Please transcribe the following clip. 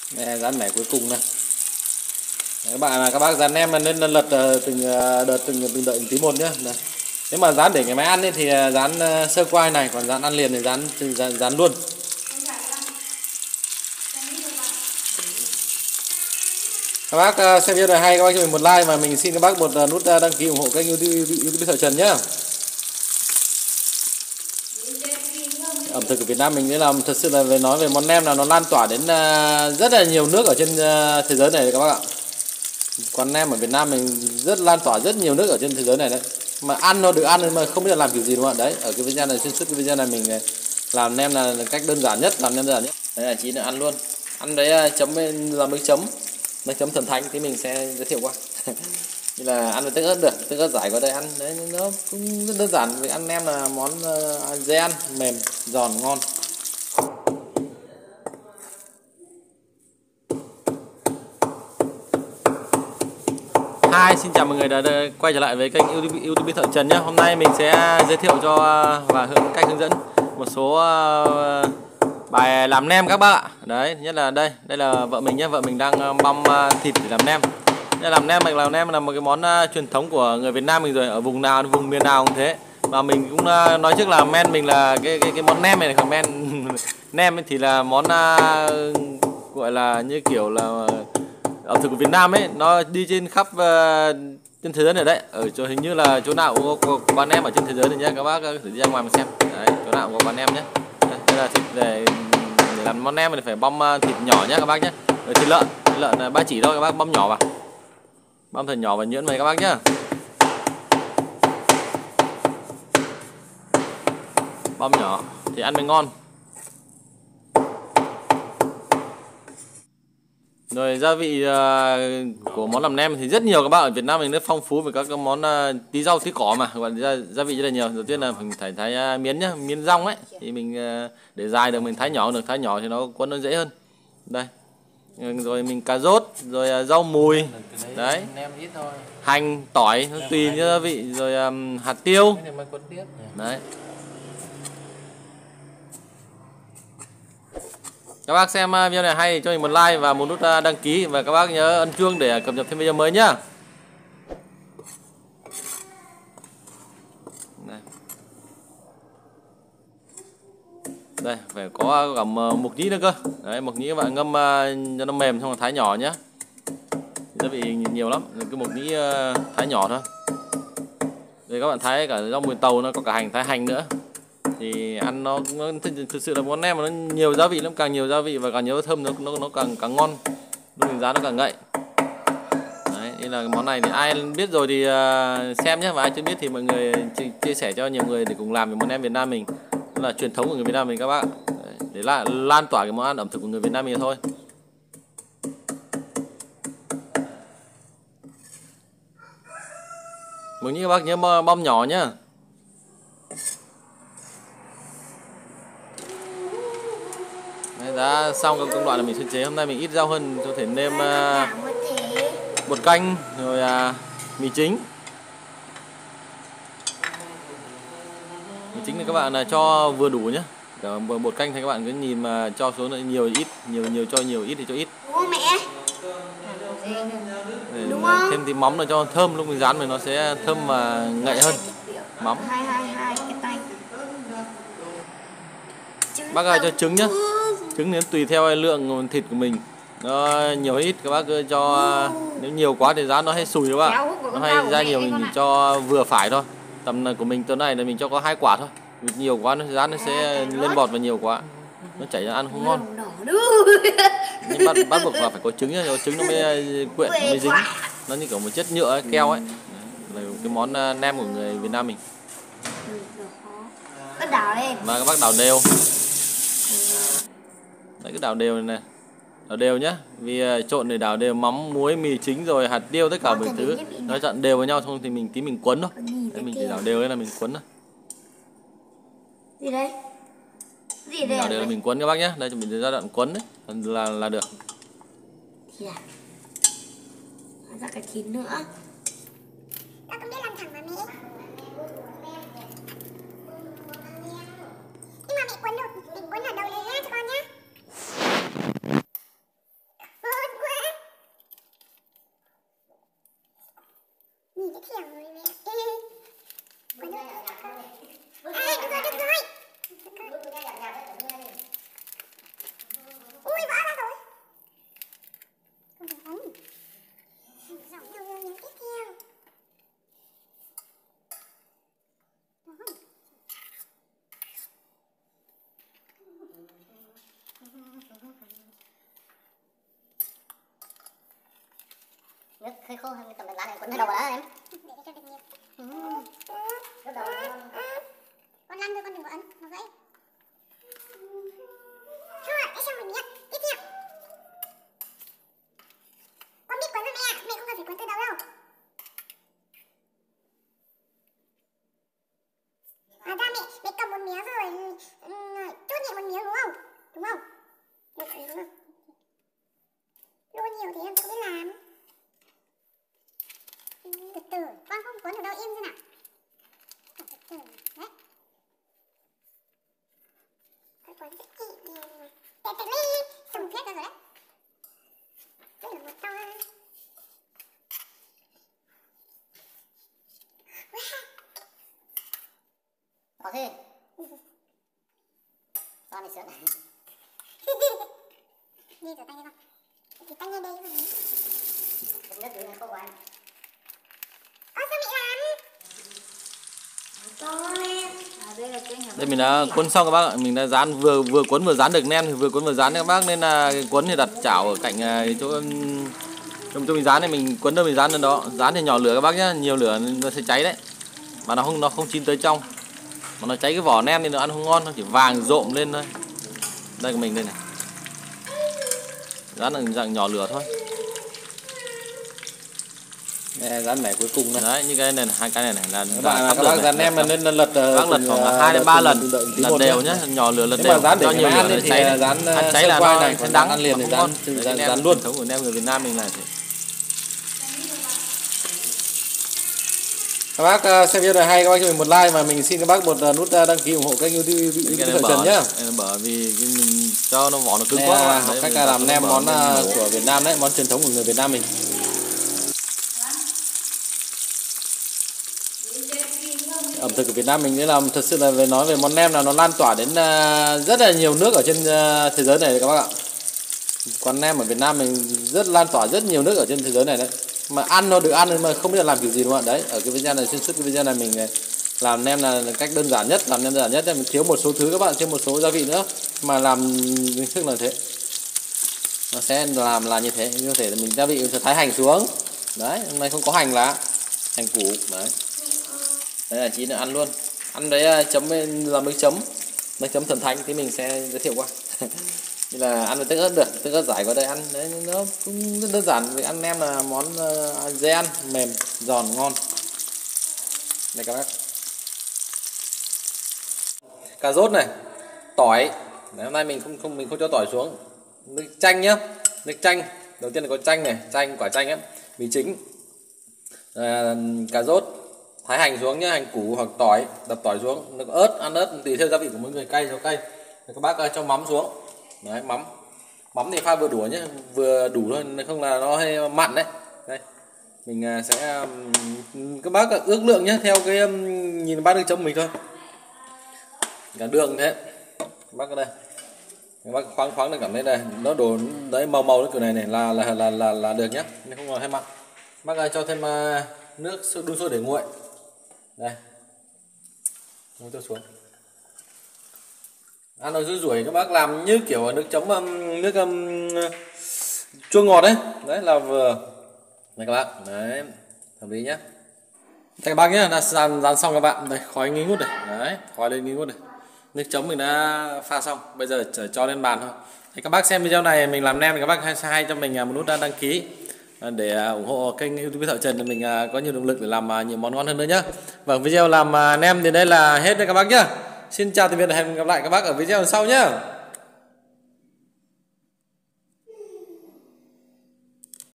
Đây, rán mẻ cuối cùng này. Các bác rán nem nên lật từng đợt từng đợi tí một nhé. Nếu mà rán để ngày mai ăn ấy, thì rán sơ qua này, còn rán ăn liền thì rán luôn. Các bác xem video này hay, các bác cho mình một like và mình xin các bác một nút đăng ký ủng hộ kênh YouTube Thợ Trần nhé. Ẩm thực của Việt Nam mình làm thật sự là nói về món nem là nó lan tỏa đến rất là nhiều nước ở trên thế giới này các bác ạ. Quán nem ở Việt Nam mình rất lan tỏa rất nhiều nước ở trên thế giới này đấy. Mà ăn nó được ăn mà không biết là làm kiểu gì đúng không ạ? Đấy, ở cái video này, xuyên suốt cái video này mình làm nem là cách đơn giản nhất, làm nem đơn giản nhất. Đấy là chí là ăn luôn. Ăn đấy chấm lên làm nước chấm thần thánh thì mình sẽ giới thiệu qua. Như là ăn với tương ớt được, tương ớt giải qua đây ăn đấy, nó cũng rất đơn giản. Vì ăn nem là món dễ ăn, mềm, giòn, ngon. Xin chào mọi người đã quay trở lại với kênh YouTube Thợ Trần nhé. Hôm nay mình sẽ giới thiệu cho và cách hướng dẫn một số bài làm nem các bác ạ. Đấy, nhất là đây là vợ mình nhé, vợ mình đang băm thịt để làm nem. Làm nem là một cái món truyền thống của người Việt Nam mình rồi, ở vùng nào, vùng miền nào cũng thế. Và mình cũng nói trước là men mình là cái món nem này, còn men nem thì là món gọi là như kiểu là ẩm thực của Việt Nam ấy, nó đi trên khắp trên thế giới này đấy. Ở chỗ hình như là chỗ nào cũng có quán nem ở trên thế giới này nhé, các bác thử đi ra ngoài mà xem. Đấy, chỗ nào cũng có quán nem nhé. Đây là thịt để làm món nem thì phải băm thịt nhỏ nhé các bác nhé. Rồi thịt lợn là 3 chỉ thôi các bác, băm nhỏ vào, băm thật nhỏ và nhuyễn về các bác nhé. Băm nhỏ thì ăn mới ngon. Rồi gia vị của món làm nem thì rất nhiều các bác. Ở Việt Nam mình rất phong phú về các cái món tí rau tí cỏ mà gọi gia vị rất là nhiều. Đầu tiên là mình phải thái miến nhá, miến rong ấy thì mình để dài được mình thái nhỏ được, thái nhỏ thì nó cuốn nó dễ hơn. Đây. Rồi mình cà rốt, rồi rau mùi. Đấy. Hành, tỏi tùy như gia vị, rồi hạt tiêu. Đấy. Các bác xem video này hay thì cho mình một like và một nút đăng ký, và các bác nhớ ấn chuông để cập nhật thêm video mới nhá. Đây phải có cả mộc nhĩ nữa cơ. Đấy, mộc nhĩ các bạn ngâm cho nó mềm xong rồi thái nhỏ nhé. Gia vị nhiều lắm, cái mộc nhĩ thái nhỏ thôi. Rồi các bạn thái cả rau mùi tàu, nó có cả hành, thái hành nữa. Thì ăn nó thực sự là món nem mà nó nhiều gia vị lắm, càng nhiều gia vị và càng nhiều thơm nó càng ngon, lúc giá nó càng ngậy. Đấy, đây là món này thì ai biết rồi thì xem nhé, và ai chưa biết thì mọi người chia sẻ cho nhiều người để cùng làm với món nem Việt Nam mình, đó là truyền thống của người Việt Nam mình các bác. Đấy, để lan tỏa cái món ăn ẩm thực của người Việt Nam mình thôi. Mừng như các bác nhớ băm nhỏ nhá. Đã xong các công đoạn là mình sơ chế. Hôm nay mình ít rau hơn, có thể nêm bột canh rồi mì chính. Mì chính thì các bạn là cho vừa đủ nhé. Bột canh thì các bạn cứ nhìn mà cho số nhiều ít, nhiều cho nhiều, ít thì cho ít. Đúng không mẹ? Đúng không? Thêm tí mắm là cho thơm, lúc mình rán mình nó sẽ thơm và ngậy hơn. Mắm. Cái tay. Bác ơi cho trứng nhá. Trứng đến tùy theo lượng thịt của mình, nó nhiều ít các bác cứ cho, nếu nhiều quá thì rán nó hay sùi các bạn, nó hay ra nhiều, mình cho vừa phải thôi. Tầm của mình tuần này là mình cho có 2 quả thôi, vì nhiều quá nó rán nó sẽ lên bọt và nhiều quá nó chảy ra ăn không ngon. Nhưng bắt buộc là phải có trứng nhá, có trứng nó mới quyện, nó mới dính, nó như kiểu một chất nhựa ấy, keo ấy. Là cái món nem của người Việt Nam mình. Và các bác đảo đều. Đấy, cứ đảo đều này này, đảo đều nhá, vì trộn để đảo đều mắm, muối, mì chính rồi hạt tiêu tất cả mọi thứ nó trộn đều với nhau, xong thì mình cuốn thôi. Đấy, mình chỉ đảo đều đây là mình cuốn thôi. Gì đây? Đảo đều là mình cuốn các bác nhé. Đây mình giai đoạn cuốn đấy là được. Ra cả thịt nữa. Con biết làm thẳng mà mẹ. Nhưng mà mẹ cuốn được, mình cuốn ở đầu này nhá cho con nhá. giới thiệu rồi mẹ. Có nước. À, được rồi. Ui, vỡ ra rồi. Không được ấn. Dòng đầu nhấn tiếp theo. Nước hơi khô hơn tầm lá này quấn hơi đầu vào đó em. Để cho được nhiều. Lúc đầu Con lăn thôi, con đừng có ấn, nó gãy. Thôi, để xong mình nhé. Tiếp theo. Con biết quấn rồi mẹ, mẹ không cần phải quấn từ đầu đâu. Ra mẹ cầm một miếng rồi chút nhẹ một miếng đúng không? Đúng không? Được rồi đúng không? Lua nhiều thì em không biết làm. Từ từ, con không quấn ở đâu im xem nào. Từ từ, đấy. Con quấn rất nhẹ nhàng này. Tẹt ly, sùng phết ra rồi đấy. Đây là một to. có thế. Sao này sướng này. Đi rửa tay đi con. Thì tay ngay đây mà. Nước dưới này khô quá em. Sao mẹ làm? Đây mình đã cuốn xong các bác ạ, mình đã dán vừa cuốn vừa dán được nem thì vừa cuốn vừa dán các bác, nên là cái cuốn thì đặt chảo ở cạnh chỗ mình dán này, mình cuốn đâu mình dán lên đó. Dán thì nhỏ lửa các bác nhá, nhiều lửa nó sẽ cháy đấy, mà nó không chín tới trong, mà nó cháy cái vỏ nem nên nó ăn không ngon, nó chỉ vàng rộm lên thôi. Đây của mình đây này, dán là dạng nhỏ lửa thôi. Đây, dán mẻ cuối cùng này. Đấy, như cái này này, hai cái này là các bác dán nem mà nên lật bác lật khoảng 2 đến 3 lần, lật đều nhá, nhỏ lửa lật nếu mà đều. dán để Cho nhiều lửa ăn nó thì cháy, dán ăn cháy là quai nó này, sẽ còn đắng, ăn liền thì dán luôn. Thống của nem người Việt Nam mình là thế. Các bác xem video này hay, các bác cho mình một like và mình xin các bác một nút đăng ký ủng hộ kênh YouTube Thợ Trần nhá. Bởi vì mình cho nó vỏ nó cứng Đây quá. là học cách làm nem món của Việt Nam đấy, món truyền thống của người Việt Nam mình. Ẩm thực của Việt Nam mình nên làm thật sự là về nói về món nem là nó lan tỏa đến rất là nhiều nước ở trên thế giới này các bác ạ. Quán nem ở Việt Nam mình rất lan tỏa rất nhiều nước ở trên thế giới này đấy. Mà ăn nó được ăn mà không biết là làm kiểu gì đúng không ạ? Đấy, ở cái video này, xuyên suốt cái video này mình làm nem là cách đơn giản nhất, làm nem đơn giản nhất, mình thiếu một số thứ các bạn, thiếu một số gia vị nữa mà làm hình thức là thế. Nó sẽ làm là như thế, như thể là mình gia vị mình sẽ thái hành xuống. Đấy, hôm nay không có hành lá, hành củ đấy. Đấy là chín là ăn luôn. Ăn đấy chấm làm nước chấm thần thánh thì mình sẽ giới thiệu qua. Như là ăn với tương ớt được, tương ớt giải qua đây ăn đấy, nó cũng rất đơn giản. Vì ăn nem là món dễ ăn, mềm, giòn, ngon. Đây các bác. Cà rốt này, tỏi. Đấy, hôm nay mình không cho tỏi xuống. Nước chanh nhá, nước chanh. Đầu tiên là có chanh này, quả chanh ấy, mì chính. Cà rốt, thái hành xuống nhá, hành củ hoặc tỏi, đập tỏi xuống, nó có ớt, ăn ớt tùy theo gia vị của mỗi người, cay cho cay. Các bác cho mắm xuống. Đấy, mắm thì pha vừa đủ nhé, vừa đủ thôi, không là nó hơi mặn đấy. Đây mình sẽ các bác ước lượng nhé, theo cái nhìn bát nước chấm mình thôi. Cả đường thế các bác ở đây, các bác khoáng được, cảm thấy đây nó đổ đấy màu cái kiểu này là được nhé, nên không còn hơi mặn. Bác cho thêm nước đun sôi để nguội. Đây nguội cho xuống. Ăn nó rủi rủi, các bác làm như kiểu nước chấm nước chua ngọt đấy, đấy là vừa. Đây các bác, đấy hợp lý nhá. Đây các bác nhé, đã dán xong các bạn, đây khói nghi ngút này, đấy khói lên nghi ngút này. Nước chấm mình đã pha xong, bây giờ cho lên bàn thôi. Thì các bác xem video này mình làm nem thì các bác hãy cho mình một nút đăng ký để ủng hộ kênh YouTube Thợ Trần, để mình có nhiều động lực để làm nhiều món ngon hơn nữa nhá. Vâng, video làm nem thì đây là hết đấy các bác nhá. Xin chào tạm biệt, hẹn gặp lại các bác ở video sau nhé.